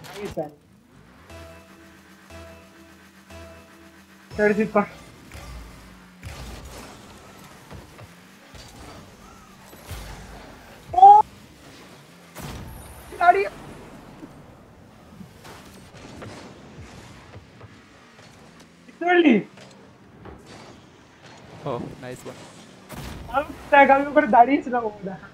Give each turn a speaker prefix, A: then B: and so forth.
A: Nice man. 36 কর। ও দাঁড়িয়ে লিটারালি
B: Oh, nice one.
A: আমি ট্যাগ আমি ওখানে দাঁড়িয়েছিলাম ওটা।